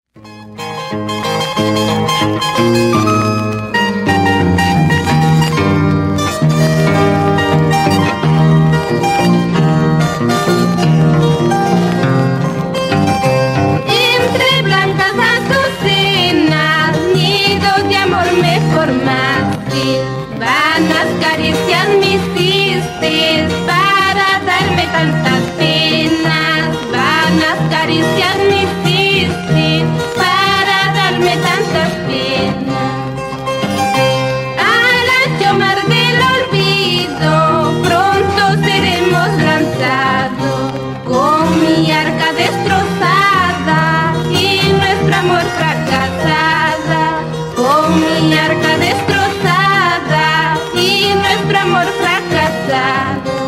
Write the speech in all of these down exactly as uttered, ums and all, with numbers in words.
Entre blancas azucenas, nidos de amor me formaste, vanas caricias me hiciste para darme tantas penas, vanas caricias me hiciste para darme tantas penas. Al ancho mar del olvido pronto seremos lanzados, con mi arca destrozada y nuestro amor fracasada, con mi arca destrozada y nuestro amor fracasado.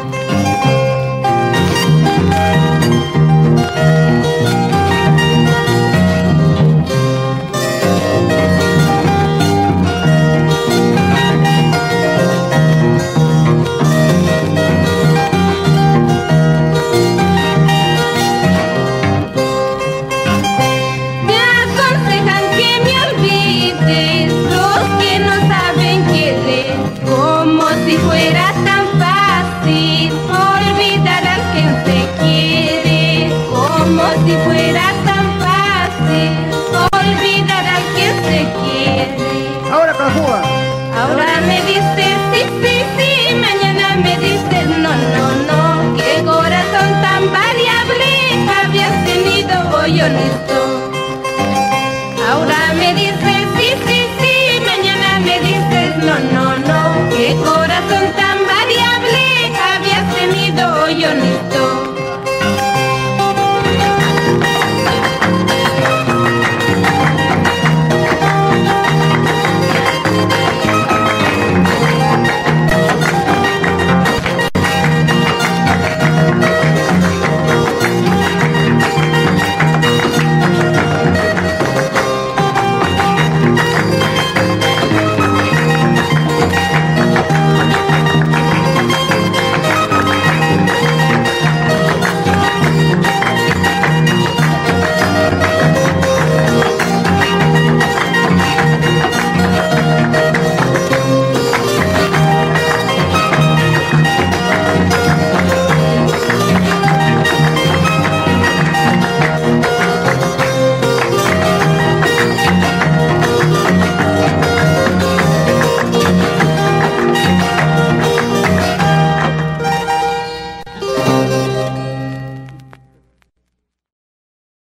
Me aconsejan que me olvides los que no saben querer, como si fuera tan fácil olvidar al que se quiere, como si fuera tan fácil olvidar al que se quiere. Ahora con la fuga. Ahora me dices sí, sí, sí, mañana me dices no, no, no. Qué corazón tan variable habías tenido hoy honesto. Ahora me dices